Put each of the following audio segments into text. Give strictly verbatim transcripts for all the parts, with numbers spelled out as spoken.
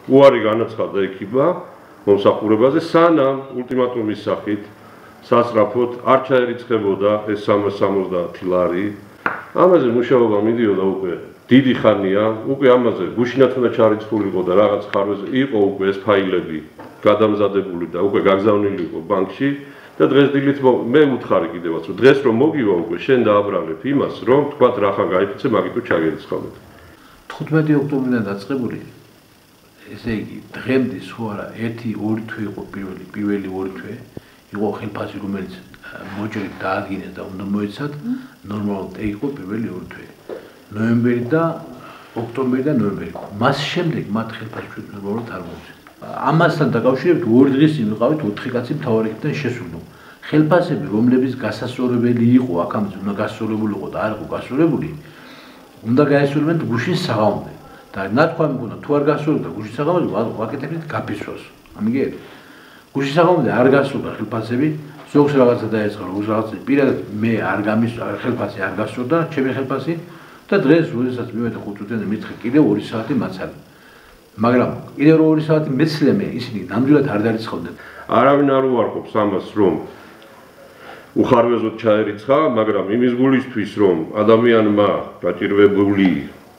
უარი განაცხადა ექიმმა მომსახურებაზე, სანამ ულტიმატუმის სახით სასწრაფოდ არ ჩაერიცხებოდა ეს სამას სამოცდაათი ლარი. ამაზე მუშაობა მიდიოდა უკვე დიდი ხანია, უკვე ამაზე გუშინაც უნდა ჩარიცხულიყო და რაღაც ხარვეზე იყო უკვე ეს ფაილები გადამზადებული და უკვე გაგზავნილი იყო ბანკში და დღეს დილით მე ვუთხარი კიდევაც რომ დღეს რომ მოგივა უკვე შენ დააბრალებ იმას რომ თქვა რახან გაიფიცე მაგიტო ჩაგერიცხავდეთ. თხუთმეტი ოქტომბრიდან დაწყებული ესე იგი დღემდე სულ არა ერთი ორი თვე იყო პირველი პირველი ორი თვე იყო ხელფასი რომელიც მოჭრით დაადგინეს და უნდა მოეცათ ნორმალურად იყო პირველი ორი თვე ნოემბერი და ოქტომბერი და ნოემბერი მას შემდეგ მათ ხელფასი ნორმალურად არ მოეცათ ამასთან დაკავშირებით ორი დღის წინ ვიყავით ოთხი კაცი მთავარ ექიმთან შესულო ხელფასები რომლების გასასწორებელი იყო აქამდე უნდა გასწორებულიყო და არ იყო გასწორებული უნდა გაესწორებინათ გუშინ საღამომდე და ნათქვამი მქონდა თუ არ გასწორებდა გუშინ საღამომდე ვაკეთებდით გაფიცვას ამიგეთ გუშინ საღამომდე არ გასწორდა ხელფასები ზოგს რაღაცა დაეწყო ზოგს რაღაცა პირადად მე არ გამის ხელფასი არ გასწორდა ჩემი ხელფასი და დღეს როდესაც მივედი ხუთ წუთამდე მითხრა კიდევ ორი საათი მაცალე მაგრამ კიდევ ორი საათი მეცლე მე ისინი ნამდვილად არ დარიცხავდნენ არავინ არ უარყოფს ამას რომ უხარვეზოდ ჩაერიცხა მაგრამ იმის გულისთვის რომ ადამიანმა გაჭირვებული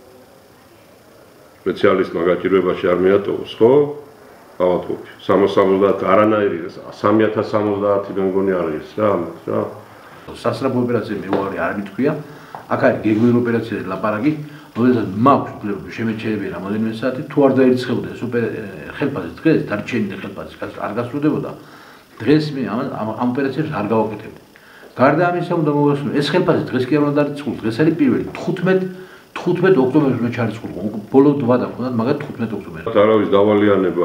სპეციალისტმა გაჭირვებაში არ მიატოვოს ხო ავადმყოფი სამას სამოცდაათი არანაირი სამი ათას სამოცდაათი მე მგონი არის რა რა სასწრაფო ოპერაცია მე უარი არ მithქვია აქ არის გეგმიური ოპერაცია ლაპარაკი როდესაც მაქვს უფლება შემეჩერებია რამოდენიმე საათი თუ არ დაერიცხებოდა ეს ხელფასი დღეს დარჩენილი ხელფასი არ გასრულდებოდა დღეს მე ამ ოპერაციებს არ გავაკეთებდი გარდა ამისა უნდა მოვასწრო ეს ხელფასი დღეს კი არ უნდა დარიცხულიყო დღეს არის პირველი თხუთმეტი თხუთმეტი ოქტომბერს უნდა ჩარიცხულიყო ბოლო ვადა მქონდა მაგათ თხუთმეტი ოქტომბერს არავის დავალიანება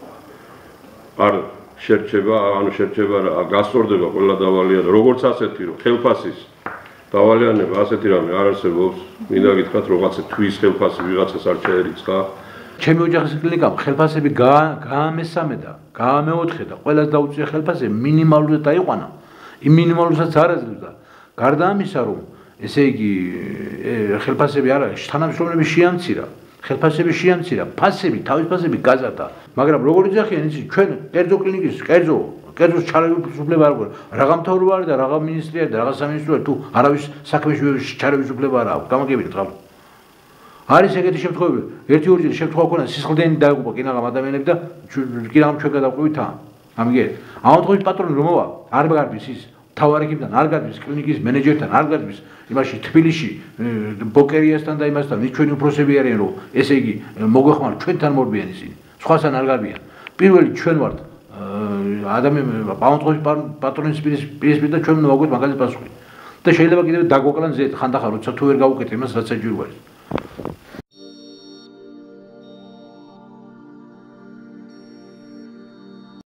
არ შერჩება ანუ შერჩება რა გასწორდება ყველა დავალიანება როგორც ასეთი რომ ხელფასის დავალიანება ასეთი რამე არ არსებობს მინდა გითხრათ რაღაცა თვის ხელფასი ვიღაცას არ ჩაერიცხა ჩემი ოჯახის კლინიკამ ხელფასები გაამესამე და გაამეოთხე და ყველას დაუწია ხელფასი მინიმალურად დაიყვანა იმ მინიმალურსაც არ აძლევდა გარდა ამისა რომ ესე იგი ხელფასები არ არის თანამშრომლები შეამცირა ხელფასები შეამცირა ფასები თავის ფასები გაზარდა მაგრამ როგორ იძახიან იცი ჩვენ კერძო კლინიკის კერძო კერძოს ჩარევის უფლება არ გვაქვს რაღა მთავრობა არის და რაღა მინისტრია და რაღა სამინისტროა თუ არავის საქმეში ჩარევის უფლება არ აქვს გამაგებინეთ ხალხო არის ეგეთი შემთხვევები ერთი ორი შემთხვევა ქონა სისხლდენი დაეყובה კინაღამ ადამიანები და კინაღამ ჩვენ გადავყვივით ამ ამიგეთ ამ შემთხვევაში პატრონი რომ მოვა არ გარბის ის თავარ ექიმთან არ გარბის კლინიკის მენეჯერთან არ გარბის იმაში თბილისში ბოკერიასთან და იმასთან ის ჩვენი უფროსები არიან რომ ესე იგი მოგვეხმარ ჩვენთან მორბიან ისინი სხვასთან არ გარბიან პირველი ჩვენ ვართ ადამიანები ამ შემთხვევაში პატრონის პირისპირ და ჩვენ უნდა ვაგვეთ მაგალითად პასუხი და შეიძლება კიდევ დაგვაკლან ზეთ ხანდახან როცა თუ ვერ გავუკეთე იმას რაც საჭირო არის